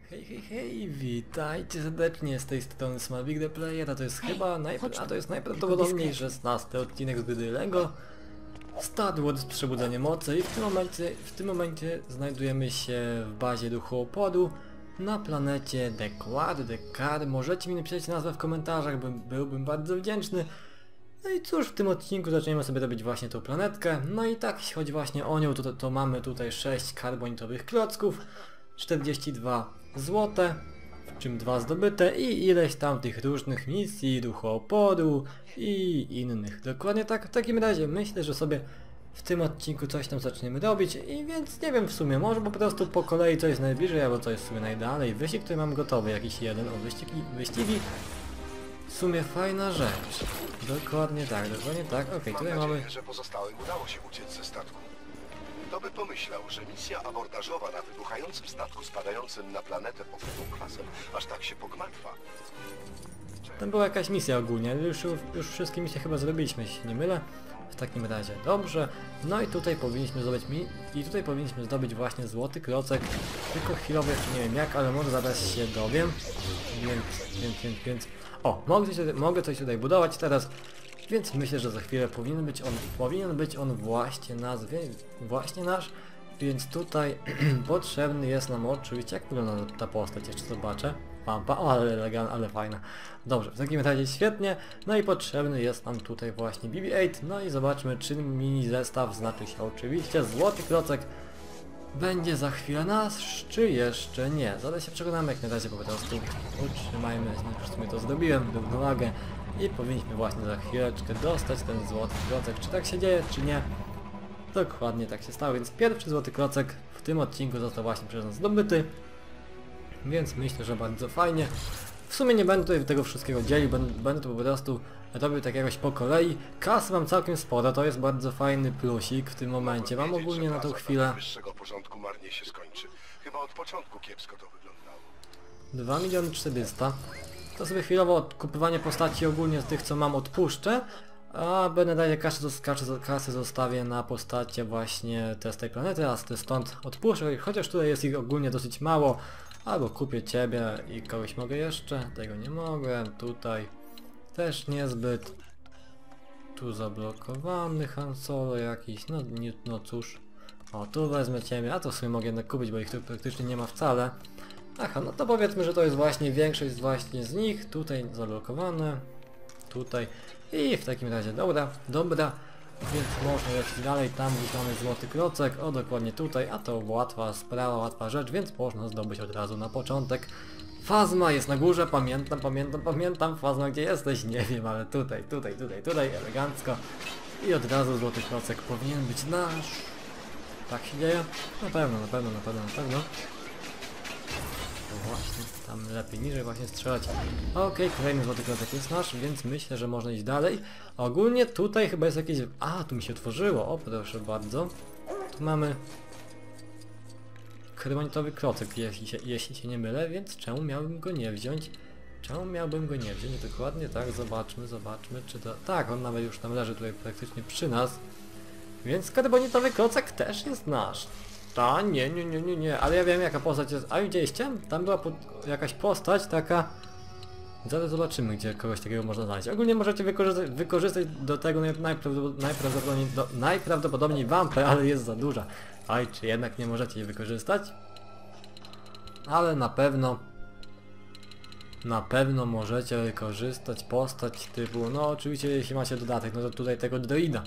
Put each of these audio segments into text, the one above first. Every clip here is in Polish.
Hej, hej, hej, witajcie serdecznie z tej strony Smallbig The Player, a to jest chyba najprawdopodobniej 16 odcinek z gry LEGO Star Wars Przebudzenie Mocy i w tym momencie znajdujemy się w bazie duchu oporu na planecie Dekar. Możecie mi napisać nazwę w komentarzach, byłbym bardzo wdzięczny. No i cóż, w tym odcinku zaczniemy sobie robić właśnie tą planetkę. No i tak, jeśli chodzi właśnie o nią, to mamy tutaj 6 karbonitowych klocków, 42 złote, w czym 2 zdobyte i ileś tam tych różnych misji, duchu oporu i innych. Dokładnie tak, w takim razie myślę, że sobie w tym odcinku coś tam zaczniemy robić i więc nie wiem w sumie, może po prostu po kolei co jest najbliżej, albo co jest w sumie najdalej. Wyścig, który mam gotowy, jakiś jeden, o wyścigi. W sumie fajna rzecz. Dokładnie tak, okej, tutaj Mam mamy... nadzieję, że pozostałym udało się uciec ze statku. Kto by pomyślał, że misja abordażowa na wybuchającym statku spadającym na planetę pokrytą kwasem aż tak się pogmatwa. Tam była jakaś misja ogólnie, ale już wszystkie misje chyba zrobiliśmy, jeśli nie mylę. W takim razie, dobrze. No i tutaj powinniśmy zdobyć właśnie złoty klocek. Tylko chwilowo jeszcze nie wiem jak, ale może zaraz się dowiem. Więc... O, mogę coś tutaj budować teraz. Więc myślę, że za chwilę powinien być on właśnie nasz. Więc tutaj potrzebny jest nam oczywiście, jak wygląda ta postać, jeszcze zobaczę. Pampa, o, ale fajna. Dobrze, w takim razie świetnie. No i potrzebny jest nam tutaj właśnie BB-8. No i zobaczmy, czy mini zestaw, znaczy się oczywiście złoty klocek, będzie za chwilę nasz, czy jeszcze nie. Zaraz się przekonamy, jak na razie po prostu utrzymajmy, w sumie to zrobiłem, równowagę i powinniśmy właśnie za chwileczkę dostać ten złoty klocek. Czy tak się dzieje, czy nie? Dokładnie tak się stało, więc pierwszy złoty klocek w tym odcinku został właśnie przez nas zdobyty. Więc myślę, że bardzo fajnie. W sumie nie będę tutaj tego wszystkiego dzielił, będę to po prostu robił tak jakoś po kolei. Kasy mam całkiem sporo, to jest bardzo fajny plusik w tym momencie. Mam ogólnie na tą chwilę Wyższego porządku marnie się skończy. Chyba od początku kiepsko to wyglądało. 2 400 000. To sobie chwilowo odkupywanie postaci ogólnie z tych co mam odpuszczę. A będę daje kasę zostawię na postacie właśnie te z tej planety, a stąd odpuszczę, chociaż tutaj jest ich ogólnie dosyć mało. Albo kupię ciebie i kogoś mogę jeszcze, tego nie mogę, tutaj też niezbyt. Tu zablokowany Han Solo jakiś, no cóż. O, tu wezmę ciebie, a to sobie mogę jednak kupić, bo ich tu praktycznie nie ma wcale. Aha, no to powiedzmy, że to jest właśnie większość właśnie z nich, tutaj zablokowane, tutaj i w takim razie, dobra. Więc można lecieć dalej, tam gdzieś mamy złoty klocek, o dokładnie tutaj, a to łatwa sprawa, łatwa rzecz, więc można zdobyć od razu na początek. Fazma jest na górze, pamiętam, Fazma gdzie jesteś, nie wiem, ale tutaj, elegancko. I od razu złoty klocek powinien być nasz. Tak się dzieje? Na pewno. No właśnie, tam lepiej niżej właśnie strzelać. Okej, kolejny złoty klocek jest nasz, więc myślę, że można iść dalej. Ogólnie tutaj chyba jest jakieś... A, tu mi się otworzyło, o proszę bardzo. Tu mamy karbonitowy klocek, jeśli się nie mylę, więc czemu miałbym go nie wziąć? Dokładnie tak, zobaczmy, czy to... Tak, on nawet już tam leży tutaj praktycznie przy nas. Więc karbonitowy klocek też jest nasz. Nie, ale ja wiem jaka postać jest. A widzieliście? Tam była jakaś postać taka... Zaraz zobaczymy, gdzie kogoś takiego można znaleźć. Ogólnie możecie wykorzystać do tego najprawdopodobniej wampę, ale jest za duża. Aj, czy jednak nie możecie jej wykorzystać? Ale na pewno możecie wykorzystać postać typu, no oczywiście jeśli macie dodatek, no to tutaj tego droida.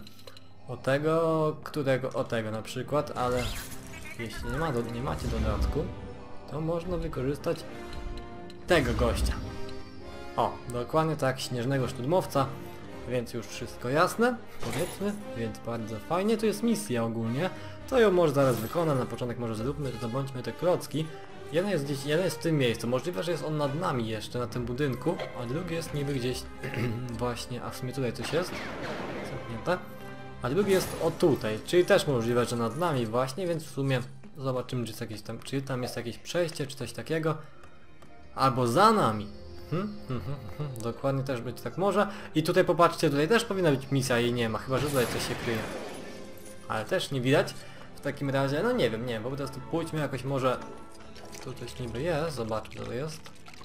O tego na przykład, ale jeśli nie macie dodatku, to można wykorzystać tego gościa. O, dokładnie tak, śnieżnego szturmowca, więc już wszystko jasne, powiedzmy, więc bardzo fajnie, tu jest misja ogólnie, to ją może zaraz wykonam, na początek może zdobądźmy te klocki. Jeden jest w tym miejscu, możliwe, że jest on nad nami jeszcze, na tym budynku, a drugi jest niby gdzieś właśnie, a w sumie tutaj coś jest, zamknięte. A drugi jest o tutaj, czyli też możliwe, że nad nami właśnie, więc w sumie zobaczymy, czy tam jest jakieś przejście, czy coś takiego. Albo za nami. Dokładnie też być tak może. I tutaj popatrzcie, tutaj też powinna być misja, jej nie ma, chyba że tutaj coś się kryje. Ale też nie widać. W takim razie, no nie wiem, po prostu pójdźmy jakoś może Tu coś niby jest, zobaczmy co to jest.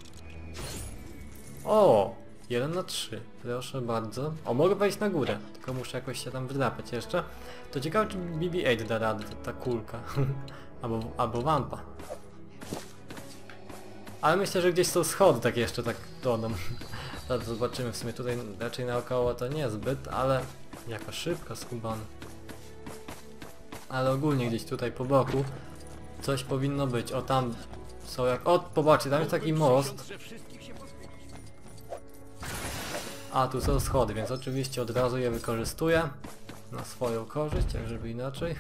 O! 1/3, proszę bardzo. O, mogę wejść na górę, tylko muszę jakoś się tam wydrapać jeszcze. To ciekawe, czy BB-8 da radę, ta kulka. albo wampa. Ale myślę, że gdzieś są schody, tak jeszcze tak dodam. Zaraz zobaczymy, w sumie tutaj raczej naokoło to niezbyt, ale jaka szybka, skubana. Ale ogólnie gdzieś tutaj po boku coś powinno być. O, tam są jak... O, popatrzcie, tam jest taki most. A, tu są schody, więc oczywiście od razu je wykorzystuję na swoją korzyść, jak żeby inaczej.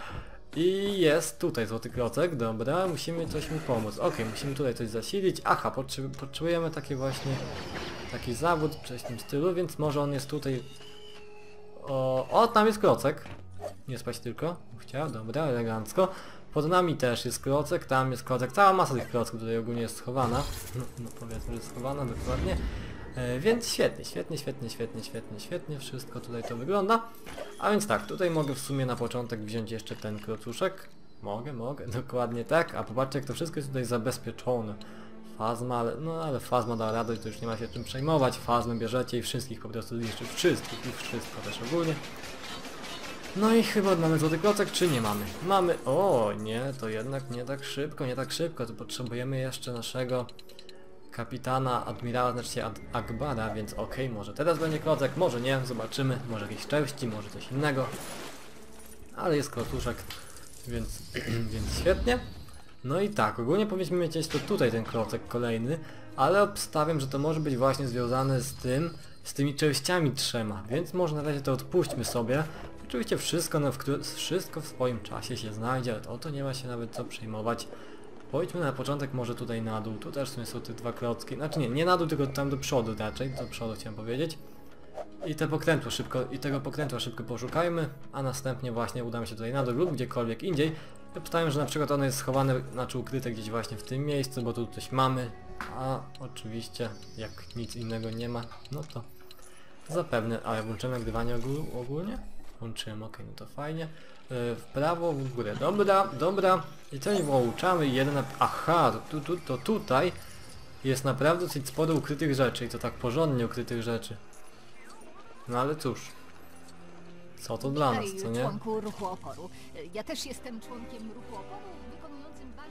I jest tutaj złoty klocek, dobra, musimy coś mu pomóc. Okej, musimy tutaj coś zasilić. Aha, potrzebujemy takie właśnie, taki zawód, coś w tym stylu, więc może on jest tutaj... O, tam jest klocek. Nie spać tylko, chciał, dobra, elegancko. Pod nami też jest klocek, tam jest klocek, cała masa tych klocków tutaj ogólnie jest schowana. No powiedzmy, że schowana, dokładnie. Więc świetnie, wszystko tutaj to wygląda. A więc tak, tutaj mogę w sumie na początek wziąć jeszcze ten klocuszek. Mogę, dokładnie tak. A popatrzcie, jak to wszystko jest tutaj zabezpieczone. Fazma, ale Fazma da radę, to już nie ma się czym przejmować. Fazmę bierzecie i wszystkich po prostu zniszczyć, wszystkich i wszystko też ogólnie. No i chyba mamy złoty klocek, czy nie mamy? Mamy, o nie, to jednak nie tak szybko, tu potrzebujemy jeszcze naszego kapitana, admirała, znaczy się Akbara, więc okej, może teraz będzie klocek, może nie, zobaczymy, może jakieś części, może coś innego. Ale jest klocuszek, więc, więc świetnie. No i tak, ogólnie powinniśmy mieć jeszcze tutaj ten klocek kolejny, ale obstawiam, że to może być właśnie związane z tym, z tymi częściami trzema, więc może na razie to odpuśćmy sobie. Oczywiście wszystko w swoim czasie się znajdzie, ale o to nie ma się nawet co przejmować. Pójdźmy na początek może tutaj na dół, tu też w sumie są te dwa klocki, znaczy nie na dół, tylko tam do przodu raczej, do przodu chciałem powiedzieć. I tego pokrętła szybko poszukajmy, a następnie właśnie udamy się tutaj na dół lub gdziekolwiek indziej. Obstawiam, że na przykład ono jest schowane, znaczy ukryte gdzieś właśnie w tym miejscu, bo tu coś mamy, a oczywiście jak nic innego nie ma, no to zapewne, ale włączymy nagrywanie ogólnie? Włączyłem, okej, no to fajnie. W prawo, w górę, dobra. I coś włączamy, aha, to tutaj jest naprawdę dosyć sporo ukrytych rzeczy i to tak porządnie ukrytych rzeczy. No ale cóż, co to dla nas, co nie? Członku ruchu oporu. Ja też jestem członkiem ruchu oporu, wykonującym ważne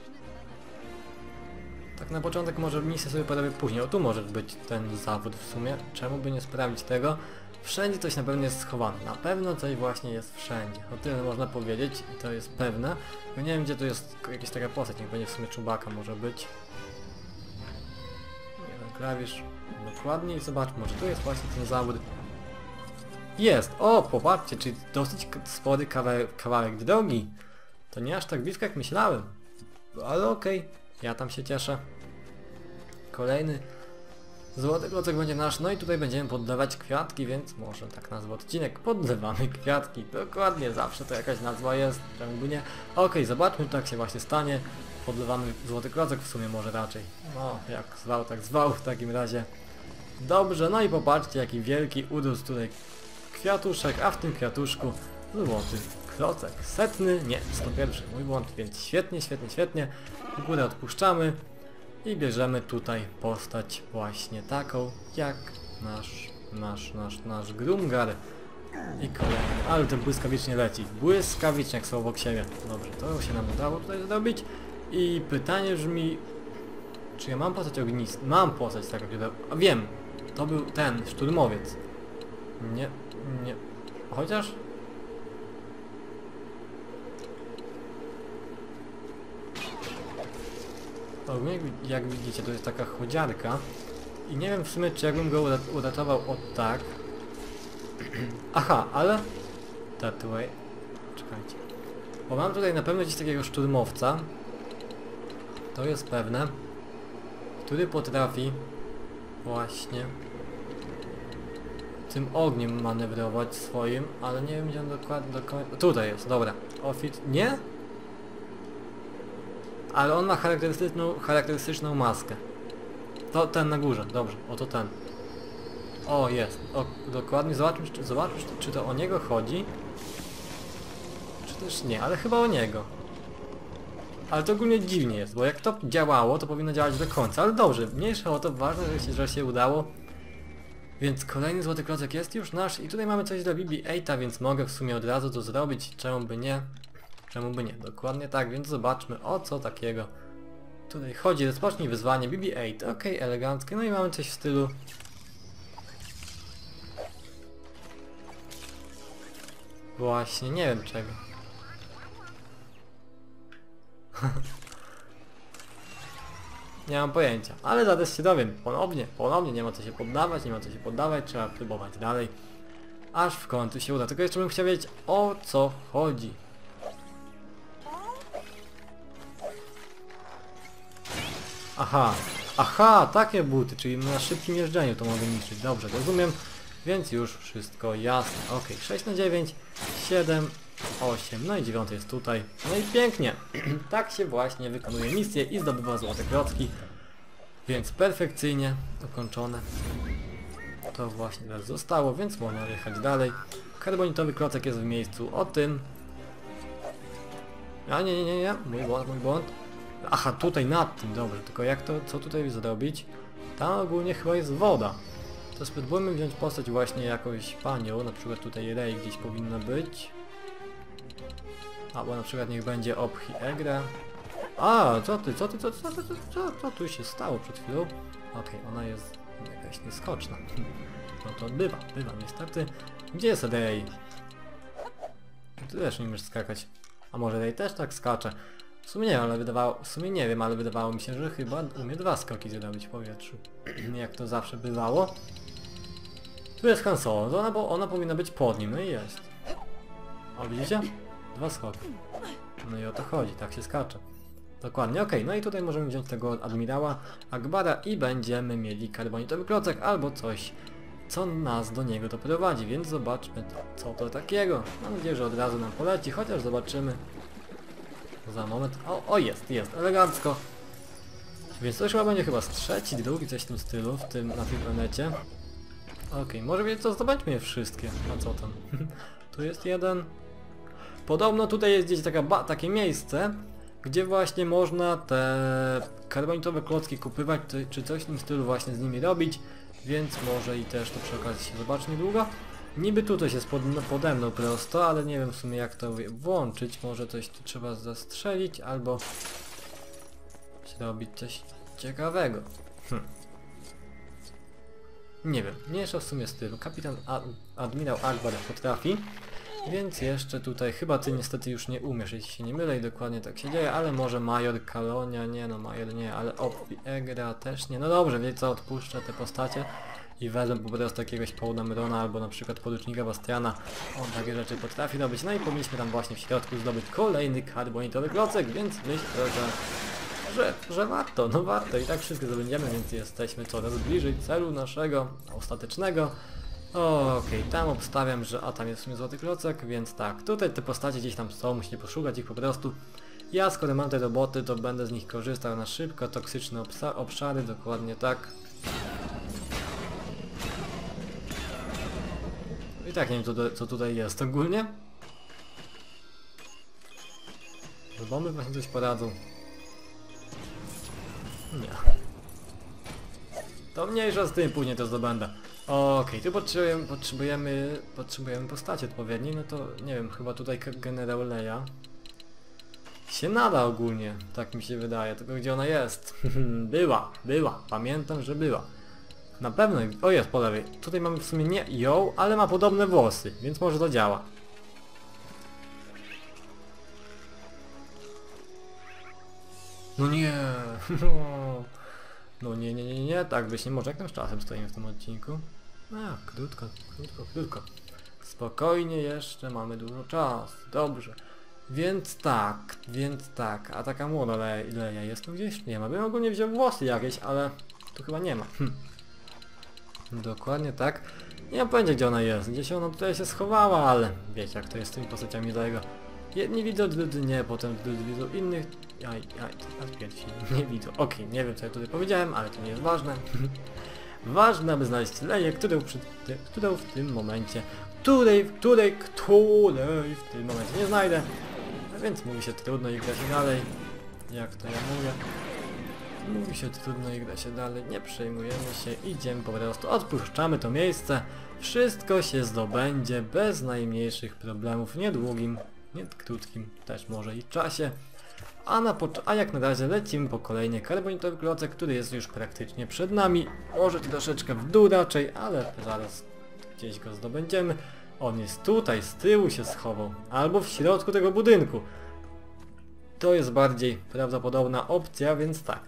zadania. Tak na początek może misję sobie porobię później. O, tu może być ten zawód w sumie. Czemu by nie sprawdzić tego? Wszędzie coś na pewno jest schowane. Na pewno coś właśnie jest wszędzie. O tyle można powiedzieć i to jest pewne. Bo nie wiem, gdzie tu jest jakaś taka postać. Niech będzie w sumie Chewbacca może być. Jeden klawisz. Dokładnie i zobacz, może tu jest właśnie ten zawód. Jest! O, popatrzcie, czyli dosyć spory kawałek drogi. To nie aż tak blisko jak myślałem. Ale okej, ja tam się cieszę. Kolejny złoty klocek będzie nasz, no i tutaj będziemy podlewać kwiatki, więc może tak nazwę odcinek. Podlewamy kwiatki, dokładnie, zawsze to jakaś nazwa jest, czemu by nie. Okej, zobaczmy, tak się właśnie stanie. Podlewamy złoty klocek w sumie może raczej. No, jak zwał, tak zwał w takim razie. Dobrze, no i popatrzcie, jaki wielki urósł tutaj kwiatuszek, a w tym kwiatuszku złoty klocek. 100, nie, 101, mój błąd, więc świetnie. W górę odpuszczamy i bierzemy tutaj postać właśnie taką, jak nasz Grumgar. I kolejny, ale ten błyskawicznie leci, błyskawicznie jak są obok siebie. Dobrze, to się nam udało tutaj zrobić. I pytanie brzmi, czy ja mam postać ognistą? Mam postać taką, wiem, to był ten szturmowiec. Nie. Chociaż... Ogólnie jak widzicie, to jest taka chłodziarka. I nie wiem w sumie, czy jakbym go uratował od tak. Aha, ale... That way. Czekajcie. Bo mam tutaj na pewno gdzieś takiego szturmowca. To jest pewne. Który potrafi... Właśnie... tym ogniem manewrować swoim, ale nie wiem, gdzie on dokładnie tutaj jest, dobra. Nie? Ale on ma charakterystyczną maskę. To ten na górze, dobrze, oto ten. O, jest. O, dokładnie, zobaczmy, czy to o niego chodzi. Czy też nie, ale chyba o niego. Ale to ogólnie dziwnie jest, bo jak to działało, to powinno działać do końca, ale dobrze, mniejsza o to, ważne, że się udało. Więc kolejny złoty klocek jest już nasz i tutaj mamy coś dla BB-8, więc mogę w sumie od razu to zrobić, czemu by nie? Czemu by nie? Dokładnie tak, więc zobaczmy o co takiego tutaj chodzi. Rozpocznij wyzwanie BB-8, ok, eleganckie, no i mamy coś w stylu... Właśnie, nie wiem czego. Nie mam pojęcia, ale zaraz się dowiem. Ponownie, nie ma co się poddawać, trzeba próbować dalej. Aż w końcu się uda, tylko jeszcze bym chciał wiedzieć o co chodzi. Aha, takie buty, czyli na szybkim jeżdżeniu to mogę niszczyć, dobrze, rozumiem. Więc już wszystko jasne, ok, 6 na 9, 7, 8, no i 9 jest tutaj. No i pięknie, tak się właśnie wykonuje misję i zdobywa złote klocki. Więc perfekcyjnie ukończone. To właśnie teraz zostało, więc można jechać dalej. Karbonitowy klocek jest w miejscu o tym. A nie, mój błąd. Aha, tutaj nad tym, dobra, tylko jak to, co tutaj zrobić? Tam ogólnie chyba jest woda. To spróbujmy wziąć postać właśnie jakąś panią, na przykład tutaj Rey gdzieś powinna być. Albo na przykład niech będzie Ophi Egra. A, co tu się stało przed chwilą? Okej, ona jest jakaś nieskoczna. No to bywa niestety. Gdzie jest Rey? Ty też nie umiesz skakać. A może Rey też tak skacze? W sumie nie wiem, ale wydawało mi się, że chyba umie 2 skoki zrobić w powietrzu. Jak to zawsze bywało. Tu jest Han Solo, to ona powinna być pod nim, no i jest. O, widzicie? 2 skoki. No i o to chodzi, tak się skacze. Dokładnie, okej, no i tutaj możemy wziąć tego admirała Akbara i będziemy mieli karbonitowy klocek albo coś, co nas do niego doprowadzi, więc zobaczmy co to takiego. Mam nadzieję, że od razu nam poleci, chociaż zobaczymy za moment. O jest, elegancko. Więc to już chyba będzie chyba z trzeci, drugi, coś w tym stylu, na tej planecie. Okej, może wiedzieć co, zdobędźmy je wszystkie. A co tam? Tu jest jeden. Podobno tutaj jest gdzieś takie miejsce, gdzie właśnie można te karbonitowe klocki kupywać, czy coś w tym stylu właśnie z nimi robić, więc może i też to przy okazji się zobaczy niedługo. Niby tu coś jest pode mną prosto, ale nie wiem w sumie jak to włączyć, może coś tu trzeba zastrzelić, albo zrobić coś ciekawego. Nie wiem, mniejsza w sumie stylu. Kapitan Admirał Akbar potrafi. Więc jeszcze tutaj, chyba ty niestety już nie umiesz, jeśli się nie mylę i dokładnie tak się dzieje, ale może Major Kalonia, nie no Major nie, ale Ophi Egra też nie, no dobrze, wiecie co, odpuszczę te postacie i wezmę po prostu jakiegoś Paul Damerona albo na przykład porucznika Bastiana, on takie rzeczy potrafi robić, no i powinniśmy tam właśnie w środku zdobyć kolejny karbonitowy klocek, więc myślę, że warto, no warto i tak wszystko zdobędziemy, więc jesteśmy coraz bliżej celu naszego ostatecznego. Okej, tam obstawiam, że tam jest w sumie złoty klocek, więc tak, tutaj te postacie gdzieś tam są, musicie poszukać ich po prostu. Ja skoro mam te roboty, to będę z nich korzystał na szybko, toksyczne obszary, dokładnie tak. I tak nie wiem co tutaj jest ogólnie. Bomby właśnie coś poradzą. Nie. To mniejsza z tym, później to zdobędę. Okej, tu potrzebujemy postaci odpowiedniej, no to nie wiem, chyba tutaj generał Leia się nada ogólnie, tak mi się wydaje, tylko gdzie ona jest? była, pamiętam, że była. Na pewno, o jest po lewej, tutaj mamy w sumie nie ją, ale ma podobne włosy, więc może to działa. No nie, no nie, tak być nie może, jak tam z czasem stoimy w tym odcinku. Krótko. Spokojnie jeszcze, mamy dużo czasu, dobrze. Więc tak, a taka młoda Leia jest tu gdzieś? Nie ma, bym ogólnie wziął włosy jakieś, ale tu chyba nie ma. Dokładnie tak. Nie mam pojęcia gdzie ona jest, gdzieś ona tutaj się schowała, ale wiecie jak to jest z tymi postaciami Lego. Jedni widzą, drudzy nie, potem drudzy widzą innych. Nie widzą. Okej, nie wiem co ja tutaj powiedziałem, ale to nie jest ważne. Ważne, aby znaleźć Leię, którą w tym momencie nie znajdę. Więc mówi się trudno i gra się dalej. jak to ja mówię. Mówi się trudno i gra się dalej, nie przejmujemy się, idziemy po prostu, odpuszczamy to miejsce. Wszystko się zdobędzie bez najmniejszych problemów, w niedługim, nie krótkim też może i czasie. A jak na razie lecimy po kolejny karbonitowy klocek, który jest już praktycznie przed nami. Może troszeczkę w dół raczej, ale zaraz gdzieś go zdobędziemy. On jest tutaj, z tyłu się schował, albo w środku tego budynku. To jest bardziej prawdopodobna opcja, więc tak.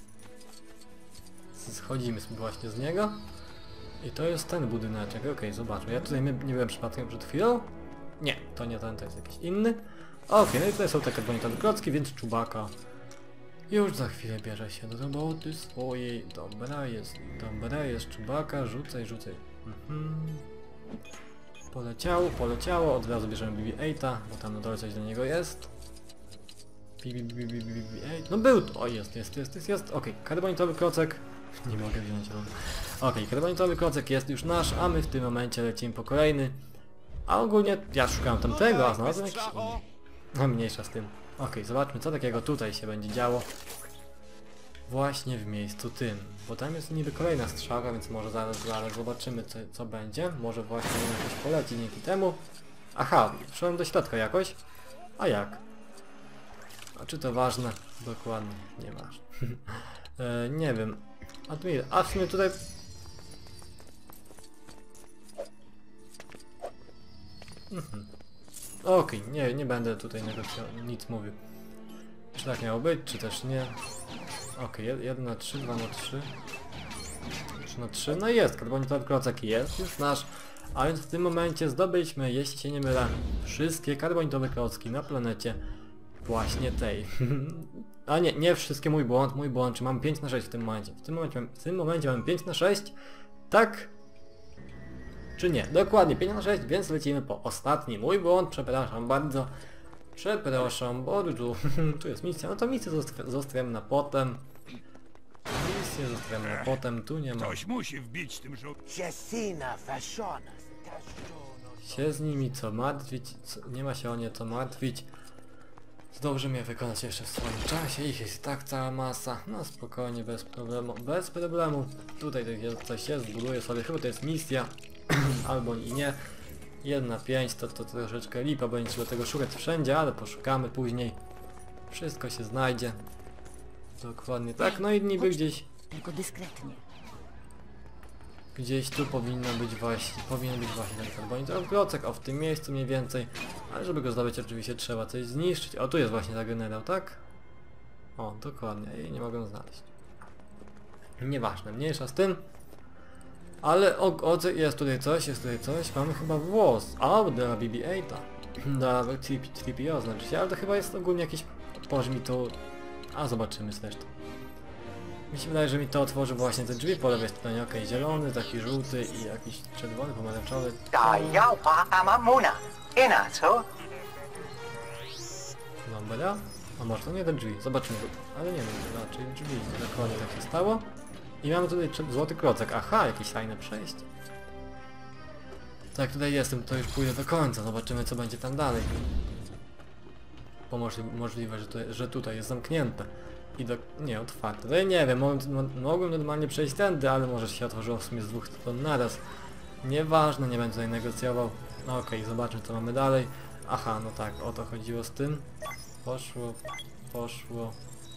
Schodzimy sobie właśnie z niego. I to jest ten budyneczek, okej, zobaczmy. Ja tutaj nie byłem przypadkiem przed chwilą. Nie, to nie ten, to jest jakiś inny. Okej, no i tutaj są te karbonitowe klocki, więc Chewbacca już za chwilę bierze się do roboty swojej. Dobra jest Chewbacca, rzucaj. Poleciało, od razu bierzemy BB-8, bo tam na dole coś do niego jest. BB-8, no był, o jest, okej, karbonitowy klocek. Nie mogę wziąć on. Okej, karbonitowy klocek jest już nasz, a my w tym momencie lecimy po kolejny. A ogólnie ja szukałem tamtego, a znalazłem jakiś inny. No mniejsza z tym. Okej, zobaczmy co takiego tutaj się będzie działo. Właśnie w miejscu tym. Bo tam jest niby kolejna strzałka, więc może zaraz zobaczymy co będzie. Może właśnie jakoś poleci dzięki temu. Aha, wszedłem do środka jakoś. A jak? A czy to ważne? Dokładnie, nie ważne. Nie wiem. A w sumie tutaj... Okej, nie będę tutaj nic mówił. Czy tak miało być, czy też nie. Okej, 1 na 3, 2 na 3. 3 na 3, no jest, karbonitowy klocek jest już nasz. A więc w tym momencie zdobyliśmy, jeśli się nie mylę, wszystkie karbonitowe klocki na planecie właśnie tej. A nie wszystkie, mój błąd, czy mam 5 na 6 w tym momencie. W tym momencie mamy 5 na 6, tak? Czy nie? Dokładnie 5 na 6, więc lecimy po ostatni. Mój błąd, przepraszam bardzo. Przepraszam bardzo. Tu jest misja, no to misję zostawiamy na potem. Tu nie ma. Ktoś musi wbić tym żołnierzom. Się z nimi co martwić, nie ma się o nie co martwić. Dobrze mnie wykonać jeszcze w swoim czasie, ich jest i tak cała masa. No spokojnie, bez problemu. Tutaj coś jest, zbuduję sobie, chyba to jest misja. Albo i nie. 1 na 5 to troszeczkę lipa, bo nie trzeba tego szukać wszędzie, ale poszukamy później. Wszystko się znajdzie. Dokładnie tak, no i niby gdzieś... Tylko dyskretnie. Gdzieś tu powinien być właśnie ten karbonitowy klocek, o w tym miejscu mniej więcej. Ale żeby go zdobyć oczywiście trzeba coś zniszczyć. O, tu jest właśnie ta generał, tak? O, dokładnie, jej nie mogę znaleźć. Nieważne, mniejsza z tym. Ale jest tutaj coś, mamy chyba włos. O, dla BB-8. Dla 3PO znaczy się, ale to chyba jest ogólnie jakiś... Otworzy mi to... A zobaczymy zresztą. Mi się wydaje, że mi to otworzy właśnie te drzwi po lewej stronie. Okej, zielony, taki żółty i jakiś czerwony, pomarańczowy. Dobra. A może to nie te drzwi, zobaczymy. Ale nie wiem, raczej drzwi. Dokładnie tak się stało. I mamy tutaj złoty klocek. Aha, jakieś tajne przejście. Tak, tutaj jestem, to już pójdę do końca. Zobaczymy co będzie tam dalej. Bo możliwe, że tutaj jest zamknięte. Nie, otwarte. Tutaj nie wiem, mogłem normalnie przejść tędy, ale może się otworzyło w sumie z dwóch stron naraz. Nieważne, nie będę tutaj negocjował. No okej, zobaczmy co mamy dalej. Aha, no tak, o to chodziło z tym. Poszło.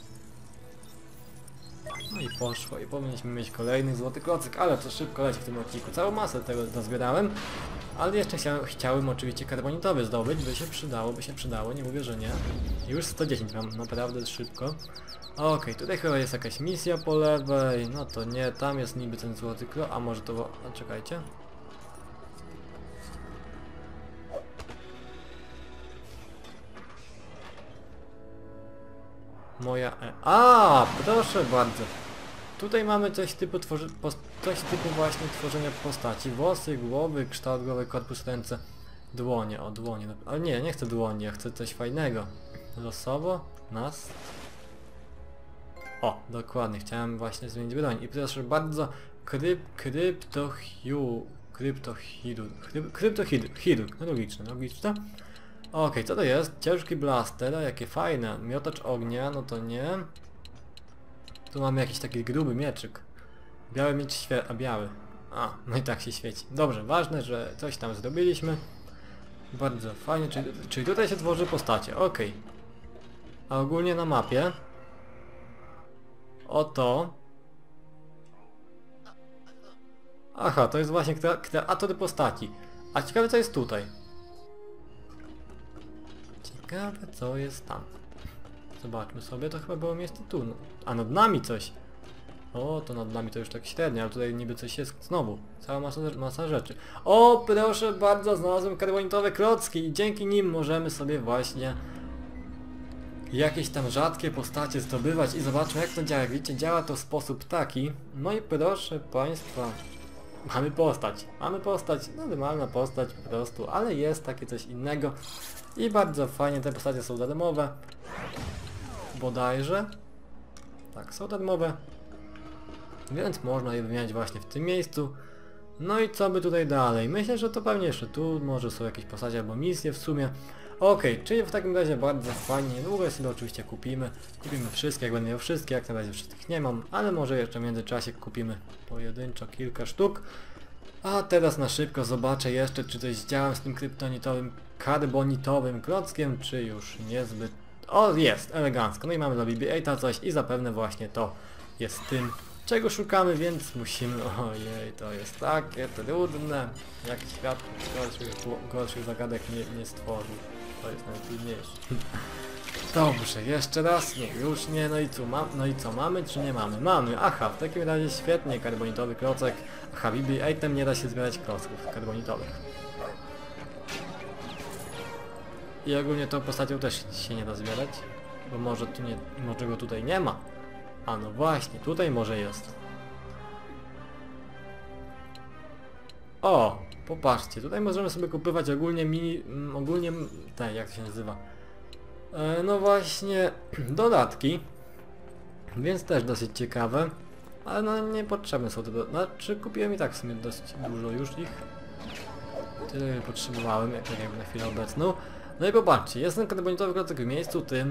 No i poszło. I powinniśmy mieć kolejny złoty klocek, ale to szybko leci w tym odcinku. Całą masę tego nazbierałem. Ale jeszcze chciałem oczywiście karbonitowy zdobyć, by się przydało, nie mówię, że nie. Już 110 mam, naprawdę szybko. Okej, tutaj chyba jest jakaś misja po lewej, no to nie, tam jest niby ten złoty klocek, a może to... A czekajcie. Proszę bardzo. Tutaj mamy coś typu właśnie tworzenia postaci. Włosy, głowy, kształt głowy, korpus, ręce, dłonie. O, dłonie. Ale nie chcę dłoni, ja chcę coś fajnego. Losowo, nas. O, dokładnie, chciałem właśnie zmienić broń. I proszę bardzo, kryptochirurg, no logiczne. Okej, co to jest? Ciężki blaster, a jakie fajne. Miotacz ognia, no to nie. Tu mamy jakiś taki gruby mieczyk. Biały miecz a biały. A, no i tak się świeci. Dobrze, ważne, że coś tam zrobiliśmy. Bardzo fajnie, czyli tutaj się tworzy postacie, okej. A ogólnie na mapie oto. Aha, to jest właśnie kreator postaci. A ciekawe co jest tutaj. Ciekawe co jest tam. Zobaczmy sobie, to chyba było miejsce tu. No. A nad nami coś. O, to nad nami to już tak średnio, ale tutaj niby coś jest znowu. Cała masa rzeczy. O, proszę bardzo, znalazłem karbonitowe klocki i dzięki nim możemy sobie właśnie jakieś tam rzadkie postacie zdobywać i zobaczmy jak to działa. Jak widzicie, działa to w sposób taki. No i proszę Państwa, mamy postać, normalna postać po prostu, ale jest takie coś innego i bardzo fajnie, te postacie są darmowe, bodajże, tak, są darmowe, więc można je wymieniać właśnie w tym miejscu. No i co by tutaj dalej? Myślę, że to pewnie jeszcze tu, może są jakieś postacie albo misje w sumie. Okej, czyli w takim razie bardzo fajnie, niedługo sobie oczywiście kupimy wszystkie, jak będę miał wszystkie, jak na razie wszystkich nie mam, ale może jeszcze w międzyczasie kupimy pojedynczo kilka sztuk. A teraz na szybko zobaczę jeszcze, czy coś działam z tym karbonitowym klockiem, czy już niezbyt... O, jest, elegancko, no i mamy dla BB-8 coś i zapewne właśnie to jest tym, czego szukamy, więc musimy... Ojej, to jest takie trudne, jak świat gorszych zagadek nie stworzył. To jest najtrudniejsze. Dobrze, jeszcze raz, nie, już nie, no i co, mamy czy nie mamy? Mamy, aha, w takim razie świetnie, karbonitowy klocek. Aha, BB-8 nie da się zbierać klocków karbonitowych. I ogólnie tą postacią też się nie da zbierać, bo może tu nie, może go tutaj nie ma. A no właśnie, tutaj może jest. O, popatrzcie, tutaj możemy sobie kupywać ogólnie jak to się nazywa? No właśnie, dodatki, więc też dosyć ciekawe, ale no niepotrzebne są te znaczy kupiłem i tak w sumie dosyć dużo już ich, tyle potrzebowałem, jak na chwilę obecną. No i popatrzcie, jest ten karbonitowy klocek w miejscu tym.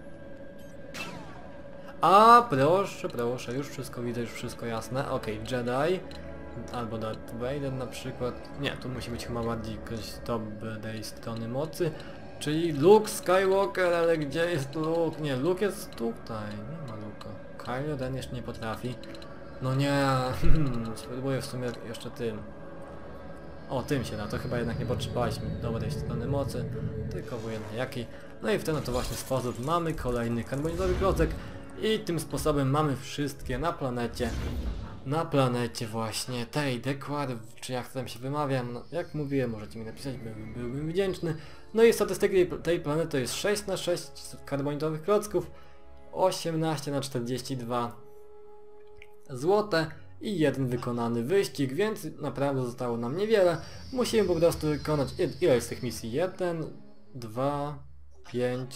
A proszę, już wszystko widzę, już wszystko jasne, okej, Jedi, albo Darth Vader na przykład, nie, tu musi być chyba bardziej jakoś z dobrej strony mocy. Czyli Luke Skywalker, ale gdzie jest Luke? Nie, Luke jest tutaj, nie ma Luke'a. Kylo Ren jeszcze nie potrafi. No nie, spróbuję w sumie jeszcze tym. O, tym się da, to chyba jednak nie potrzebowaliśmy dobrej strony mocy, tylko wojennej jakiej. No i w ten oto właśnie sposób mamy kolejny karbonitowy klocek i tym sposobem mamy wszystkie na planecie właśnie tej Dequar, czy jak tam się wymawiam, no, jak mówiłem, możecie mi napisać, byłbym wdzięczny. No i statystyki tej planety to jest 6 na 6 karbonitowych klocków, 18 na 42 złote i jeden wykonany wyścig, więc naprawdę zostało nam niewiele. Musimy po prostu wykonać ileś z tych misji. 1, 2, 5,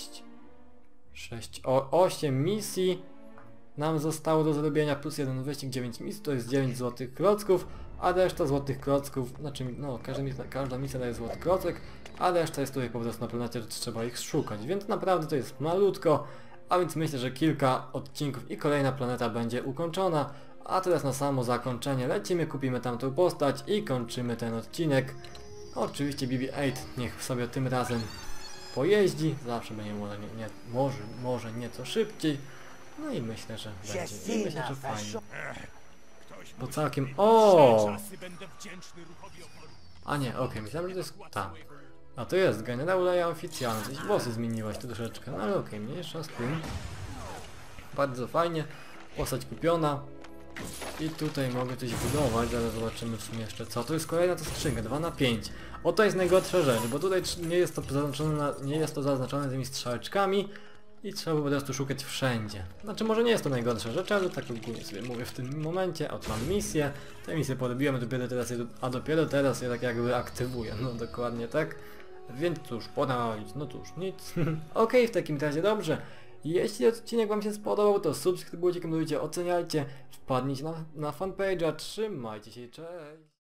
6, 8 misji nam zostało do zrobienia, plus jeden wyścig, 9 misji, to jest 9 złotych klocków, a reszta złotych klocków, znaczy no każda misja daje złoty klocek, a reszta jest tutaj po prostu na planecie, że trzeba ich szukać, więc naprawdę to jest malutko, a więc myślę, że kilka odcinków i kolejna planeta będzie ukończona, a teraz na samo zakończenie lecimy, kupimy tamtą postać i kończymy ten odcinek. Oczywiście BB-8 niech sobie tym razem pojeździ, zawsze będzie może nieco szybciej. No i myślę, że będzie. I myślę, że fajnie. Bo całkiem... O! A nie, okej, myślałem, że to jest... tam. A to jest generał Leia oficjalny. Coś włosy zmieniłaś troszeczkę, no ale okej, mniejsza z tym. Bardzo fajnie. Postać kupiona. I tutaj mogę coś budować, zaraz zobaczymy w sumie jeszcze co. To jest kolejna ta skrzynka, 2 na 5. Oto jest najgorsza rzecz, bo tutaj nie jest to zaznaczone tymi strzałeczkami. I trzeba po prostu szukać wszędzie. Znaczy może nie jest to najgorsza rzecz, ale tak ogólnie sobie mówię w tym momencie. Oto mam misję. Tę misję porobiłem, dopiero teraz je tak jakby aktywuję. No dokładnie tak. Więc cóż, pora iść. No cóż, nic. Okej, w takim razie dobrze. Jeśli odcinek wam się spodobał, to subskrybujcie, komentujcie, oceniajcie. Wpadnijcie na fanpage'a. Trzymajcie się, cześć.